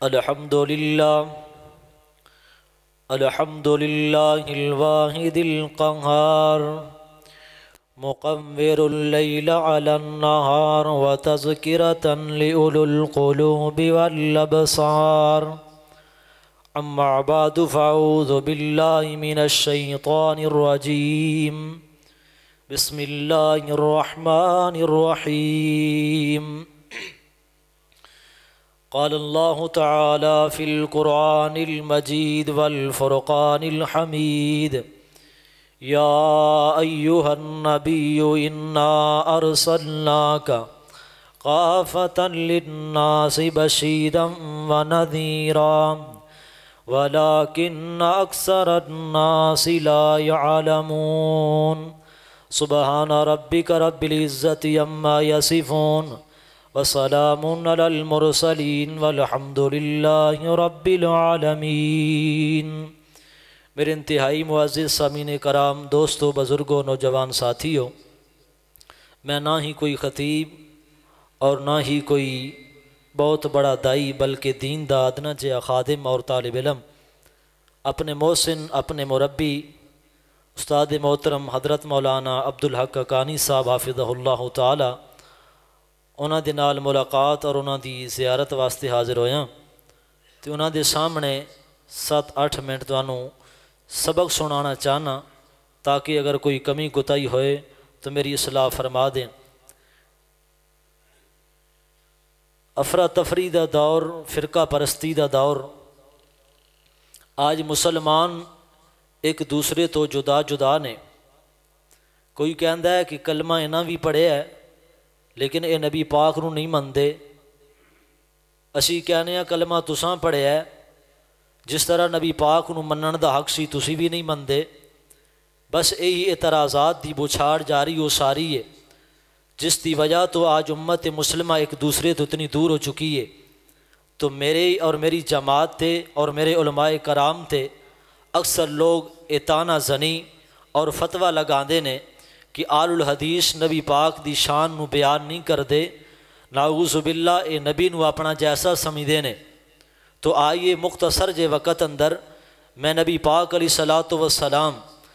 الحمد لله الواحد القهار مقمر الليل على النهار وتذكرة لأولي القلوب والأبصار. أما بعد فأعوذ بالله من الشيطان الرجيم. بسم الله الرحمن الرحيم. قال الله تعالى في القرآن المجيد والفرقان الحميد: يا أيها النبي إنا أرسلناك كافة للناس بشيرا ونذيرا ولكن أكثر الناس لا يعلمون. سبحان ربك رب العزة عما يصفون وسلام على المرسلين والحمد لله رب العالمین. میرے انتہائی معزز سامعین کرام، دوستو، بزرگوں، نوجوان ساتھیوں، میں نہ ہی کوئی خطیب اور نہ ہی کوئی بہت بڑا دائی بلکہ دین دا ادنا جے خادم اور طالب علم، اپنے محسن، اپنے مربی استاد محترم حضرت مولانا عبدالحق کانی صاحب حافظہ اللہ تعالی انہاں دے نال ملاقات اور انہاں دی زیارت واسطے حاضر ہویا تے انہاں دے سامنے 7-8 منٹ تانوں سبق سنانا چاہنا تاکہ اگر کوئی کمی کوتاہی ہوئے تو میری اصلاح فرما دیں. افراتفری دا دور، فرقہ پرستی دا دور، آج مسلمان ایک دوسرے تو جدا جدا نے. کوئی کہندا ہے کہ کلمہ انہاں بھی پڑھیا ہے لیکن اے نبی پاک نو نہیں مندے. اسی کہنے ہیں کلمہ تساں پڑھیا ہے، جس طرح نبی پاک نو منن دا حق سی تسی بھی نہیں مندے. بس یہی اعتراضات دی بچھاڑ جاری و ساری ہے، جس دی وجہ تو آج امت مسلمہ ایک دوسرے تو اتنی دور ہو چکی ہے. تو میرے اور میری جماعت تے اور میرے علماء کرام تے اکثر لوگ اطانہ زنی اور فتویٰ لگاندے نے کہ آل الحدیث نبی پاک دی شان نو بیان نہیں کر دے، نعوذ باللہ اے نبی نو اپنا جیسا سمجھدے نے. تو آئیے مختصر جے وقت اندر میں نبی پاک علیہ الصلوۃ والسلام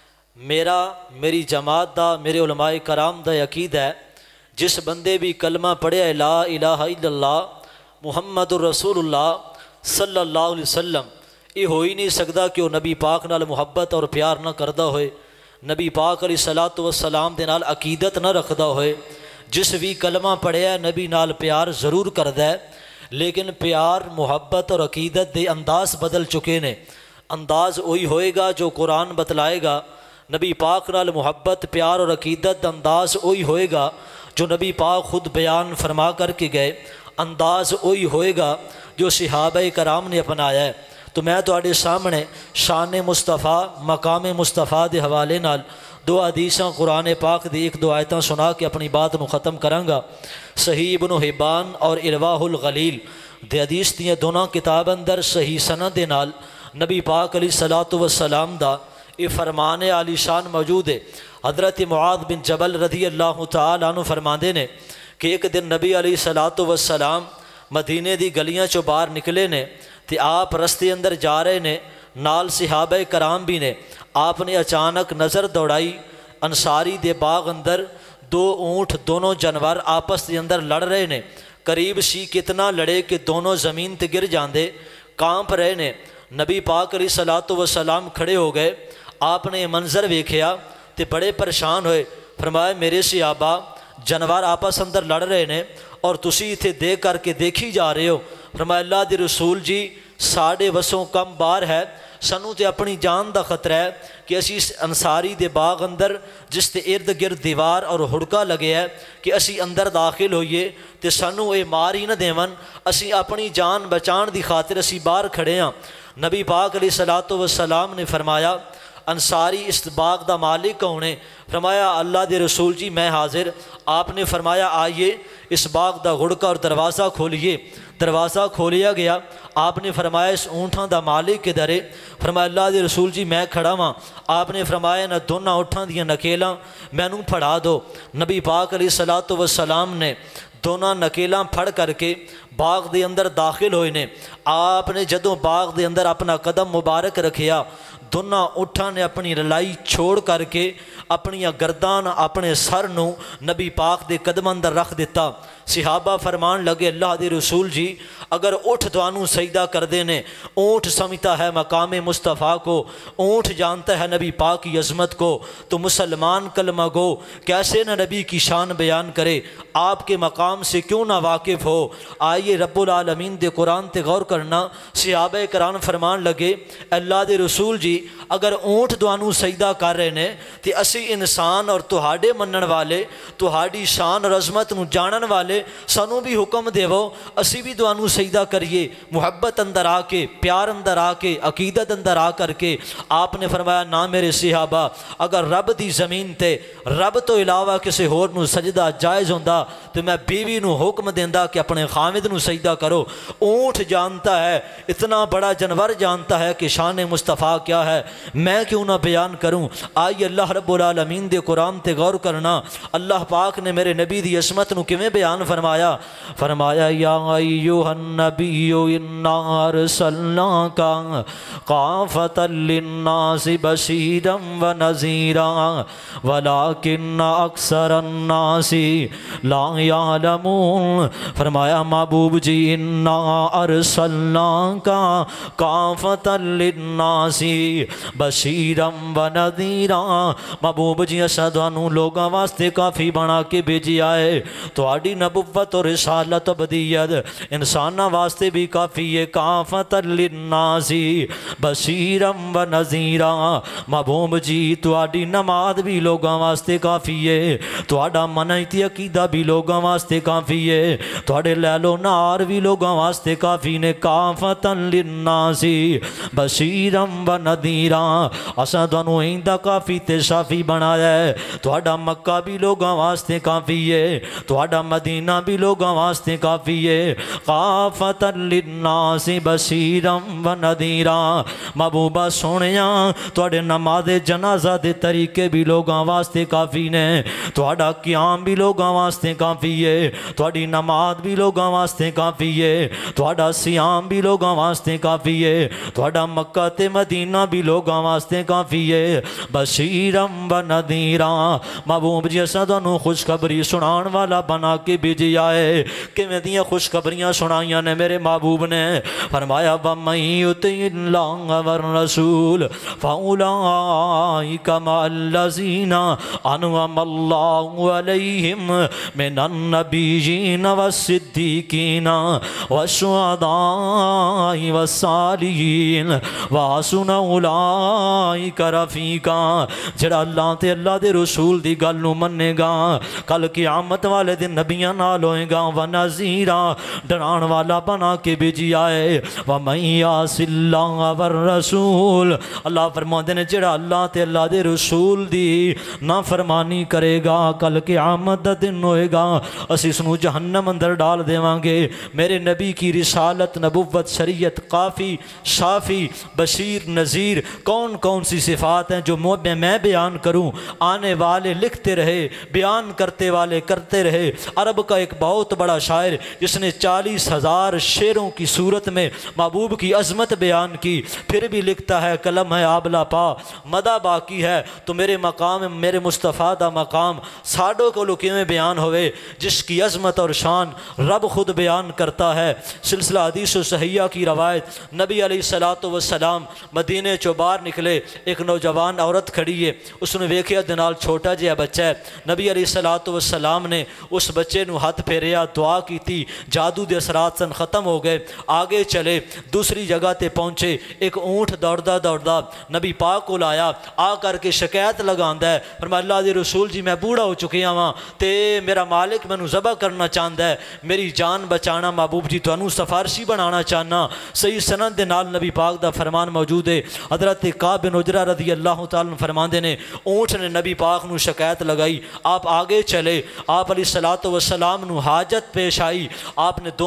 میری جماعت دا، میرے علماء کرام دا عقیدہ ہے، جس بندے بھی کلمہ پڑھے لا الہ الا اللہ محمد الرسول اللہ صلی اللہ علیہ وسلم، یہ ہو ہی نہیں سکتا کہ وہ نبی پاک نال محبت اور پیار نہ کردہ ہوئے، نبی پاک علیہ الصلوۃ والسلام دے نال عقیدت نہ رکھدا ہوئے. جس بھی کلمہ پڑھیا نبی نال پیار ضرور کردا ہے، لیکن پیار، محبت اور عقیدت دے انداز بدل چکے نے. انداز وہی ہوئے گا جو قرآن بتلائے گا. نبی پاک نال محبت، پیار اور عقیدت انداز وہی ہوئے گا جو نبی پاک خود بیان فرما کر کے گئے. انداز وہی ہوئے گا جو صحابہ کرام نے اپنایا ہے. تو میں تواڈے سامنے شان مصطفیٰ، مقام مصطفیٰ دے حوالے نال دو حدیثاں قرآن پاک دی 1-2 آیتاں سنا کے اپنی بات نو ختم کراں گا. صحیح ابن حبان اور ارواح الغلیل دے حدیث دیاں دونوں کتاب اندر صحیح سند دے نال نبی پاک علیہ الصلوۃ والسلام دا یہ فرمان عالی شان موجود ہے. حضرت معاذ بن جبل رضی اللہ تعالیٰ عنہ فرماندے نے کہ ایک دن نبی علیہ الصلوۃ والسلام مدینے دی گلیاں چوں باہر نکلے نے تے آپ رستے اندر جا رہے نے، نال صحابہ کرام بھی نے. آپ نے اچانک نظر دوڑائی، انصاری دے باغ اندر 2 اونٹ، دونوں جانور آپس دے اندر لڑ رہے نے. قریب سی کتنا لڑے کہ دونوں زمین تے گر جاندے، کانپ رہے نے. نبی پاک علیہ الصلوۃ والسلام کھڑے ہو گئے. آپ نے یہ منظر ویکھیا تے بڑے پریشان ہوئے. فرمایا میرے صحابہ، جانور آپس اندر لڑ رہے نے اور تسی اتھے دیکھ کر کے دیکھی جا رہے ہو. فرمایا اللہ دے رسول جی، ساڑھے وسوں کم بار ہے، سنوں تے اپنی جان دا خطرہ ہے کہ اسی اس انصاری دے باغ اندر جس تے ارد گرد دیوار اور ہڑکا لگے ہے کہ اسی اندر داخل ہوئیے تے سنوں اے مار ہی نہ دیون، اسی اپنی جان بچان دی خاطر اسی باہر کھڑے ہاں. نبی پاک علیہ الصلوۃ والسلام نے فرمایا انصاری اس باغ دا مالک کون ہے؟ فرمایا اللہ دے رسول جی میں حاضر. آپ نے فرمایا آئیے اس باغ دا غڑکا اور دروازہ کھولیے. دروازہ کھولیا گیا. آپ نے فرمایا اس اونٹاں دا مالک کدھر ہے؟ فرمایا اللہ دے رسول جی میں کھڑا ہاں. آپ نے فرمایا نہ دونوں اونٹاں دیاں نکیلاں مینوں پھڑا دو. نبی پاک علیہ الصلوۃ والسلام نے دونوں نکیلاں پھڑ کر کے باغ دے اندر داخل ہوئے نے۔ آپ نے جدوں باغ دے اندر اپنا قدم مبارک رکھیا، دونوں اٹھاں نے اپنی لڑائی چھوڑ کر کے اپنی گردان اپنے سر نو نبی پاک دے قدم اندر رکھ دیتا۔ صحابہ فرمان لگے اللہ دے رسول جی اگر اٹھ توانوں سجدہ کر دینے، اونٹ سمجھتا ہے مقام مصطفیٰ کو، اونٹ جانتا ہے نبی پاک کی عظمت کو، تو مسلمان کلمہ گو کیسے نہ نبی کی شان بیان کرے، آپ کے مقام سے کیوں نہ واقف ہو۔ آئیے رب العالمین دے قرآن تے غور کرنا۔ صحابہ کرام فرمان لگے اللہ دے رسول جی اگر اونٹ دوانوں سجدہ کر رہے نے تے اسی انسان اور تہاڈے منن والے تہاڈی شان اور عظمت نو جانن والے سانوں بھی حکم دیو اسی بھی دوانوں سجدہ کریے۔ محبت اندر آ کے، پیار اندر آ کے، عقیدت اندر آ کر کے آپ نے فرمایا نہ میرے صحابہ، اگر رب دی زمین تے رب تو علاوہ کسی ہور نو سجدہ جائز ہوندا تو میں بیوی نو حکم دیندا کہ اپنے خامد نو سجدہ کرو۔ اونٹ جانتا ہے، اتنا بڑا جانور جانتا ہے کہ شان مصطفیٰ کیا ہے، میں کیوں نہ بیان کروں۔ آئیے اللہ رب العالمین دے قرآن تے غور کرنا۔ اللہ پاک نے میرے نبی دی عظمت نو کیویں بیان فرمایا، فرمایا یا ایھا النبی انا ارسلناک کافۃ للناس بشیرا ونذیرا ولکن اکثر الناس لا یعلمون۔ فرمایا محبوب جی انا ارسلناک کافۃ للناس بشیرا ونذیرا، محبوب جی اساں تانوں لوگاں واسطے کافی بنا کے بھیجیا ہے۔ تہاڈی نبوت اور رسالت ابدیت انساناں واسطے بھی کافی ہے۔ کافۃ للناس بشیرا ونذیرا، محبوب جی تہاڈی نماز بھی لوگاں واسطے کافی ہے، تہاڈا منعتی عقیدہ بھی لوگاں واسطے کافی ہے، تہاڈے لیل و نہار بھی لوگاں واسطے کافی نے۔ کافۃ للناس بشیرا ونذیرا، اساں تانوں ایندا کافی تے شافی بنایا ہے۔ تہاڈا مکہ بھی لوگاں واسطے کافی ہے، تہاڈا مدینہ بھی لوگاں واسطے کافی ہے۔ کافۃ للناس بشیرا ونذیرا، محبوبہ سونیا تہاڈے نماز جنازہ دے طریقے بھی لوگاں واسطے کافی نے، تہاڈا قیام بھی لوگاں واسطے کافی ہے، تہاڈی نماز بھی لوگاں واسطے کافی ہے، تہاڈا صیام بھی لوگاں واسطے کافی ہے، تہاڈا مکہ تے مدینہ بھی لوگاں واسطے کافی ہے۔ بشیرا ونذیرا، محبوب جی اساں تانوں خوشخبری سنان والا بنا کے بھیجیا ہے۔ کیویں دیاں خوشخبریاں سنائیاں نے میرے محبوب نے، فرمایا وَمَن یُطِعِ اللَّهَ وَالرَّسُولَ فَأُولَٰئِکَ مَعَ الَّذِینَ أَنْعَمَ اللَّهُ عَلَیْہِم مِنَ النَّبِیِّینَ وَالصِّدِّیقِینَ وَالشُّہَدَاءِ وَالصَّالِحِینَ وَحَسُنَ اولئک رفیقا۔ جڑا اللہ تے اللہ دے رسول دی گل نو منے گا کل قیامت والے دن نبیاں نال ہوئے گا، ونذیرا ڈران والا بنا کے بھیجیا ہے۔ وَمَن یعص اللہ والرسول، اللہ فرماندے نے جڑا اللہ تے اللہ دے رسول دی نافرمانی کرے گا کل قیامت دا دن ہوئے گا اسی اس نو جہنم اندر ڈال دیواں گے۔ میرے نبی کی رسالت، نبوت، شریعت، کافی، شافی، بشیر، نذیر، کون کون سی صفات ہیں جو میں بیان کروں، آنے والے لکھتے رہے، بیان کرتے والے کرتے رہے۔ عرب کا ایک بہت بڑا شاعر جس نے 40,000 شعروں کی صورت میں محبوب کی عظمت بیان کی، پھر بھی لکھتا ہے قلم ہے آبلا پا مدہ باقی ہے، تو میرے مقام میرے مصطفیٰ دا مقام ساڈوں کو لکیویں بیان ہوئے جس کی عظمت اور شان رب خود بیان کرتا ہے۔ سلسلہ حدیث و صحیحہ کی روایت، نبی علیہ السلام مدینے چو باہر نکلے، ایک نوجوان عورت کھڑی ہے، اس نے ویکھیا دنال چھوٹا جہا بچہ ہے، نبی علیہ السلام نے اس بچے نو ہاتھ پھیریا، دعا کی تھی، جادو دے اثرات سن ختم ہو گئے، آگے چلے، دوسری جگہ تے پہنچے، ایک اونٹ دوڑدا دوڑدا نبی پاک کو لایا، آ کر کے شکایت لگاندا ہے، فرمایا اللہ دے رسول جی میں بوڑھا ہو چکیا ہاں تے میرا مالک مینوں ذبح کرنا چاہندا ہے، میری جان بچانا محبوب جی تانوں سفارشی بنانا چاہنا۔ صحیح سند دے نال نبی پاک دا فرمان موجود ہے، حضرت کعب بن عجرہ رضی اللہ تعالیٰ فرماندے نے اونٹ نے نبی پاک نو شکایت لگائی، آپ آگے چلے، آپ علیہ السلام نو حاجت پیش آئی، آپ نے دو درختوں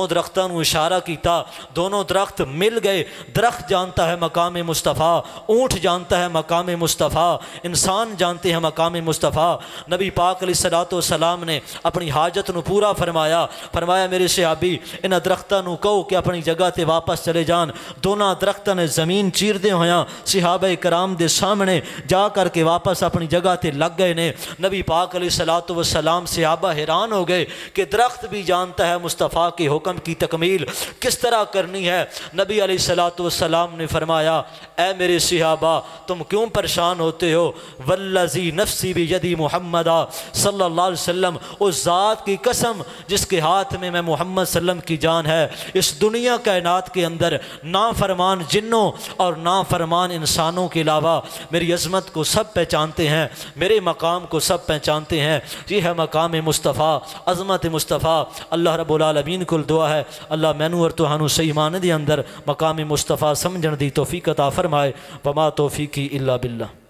درختوں نو اشارہ کیتا، دونوں درخت مل گئے۔ درخت جانتا ہے مقام مصطفیٰ، اونٹ جانتا ہے مقام مصطفیٰ، انسان جانتے ہیں مقام مصطفیٰ۔ نبی پاک علیہ الصلوۃ والسلام نے اپنی حاجت نو پورا فرمایا میرے صحابی انہاں درختوں نو کہو کہ اپنی جگہ تے واپس چلے جان۔ دونوں درختوں نے زمین چیردے ہویاں صحابہ کرام دے سامنے جا کر کے واپس اپنی جگہ تے لگ گئے نے۔ نبی پاک علیہ الصلوۃ والسلام صحابہ حیران ہو گئے کہ درخت بھی جانتا ہے مصطفیٰ کے حکم کی تکمیل کس طرح کرنی ہے۔ نبی علیہ الصلوۃ والسلام نے فرمایا اے میرے صحابہ تم کیوں پریشان ہوتے ہو؟ والذی نفسی بیدی محمد صلی اللہ علیہ وسلم، اس ذات کی قسم جس کے ہاتھ میں محمد صلی اللہ علیہ وسلم کی جان ہے، اس دنیا کائنات کے اندر نافرمان جنوں اور نافرمان انسانوں کے علاوہ میری عظمت کو سب پہچانتے ہیں، میرے مقام کو سب پہچانتے ہیں۔ یہ ہے مقام مصطفیٰ، عظمت مصطفیٰ۔ اللہ رب العالمین کو دعا ہے اللہ مینوں اور تہانوں صحیح معنی دے اندر مقام مصطفیٰ سمجھن دی توفیق عطا فرمائے۔ وما توفیقی الا باللہ۔